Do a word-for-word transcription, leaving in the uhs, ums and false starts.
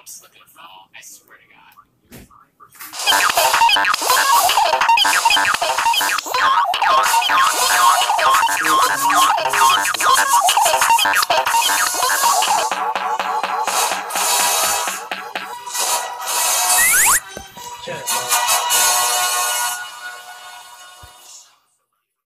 slip and fall. I swear to God. Shut up,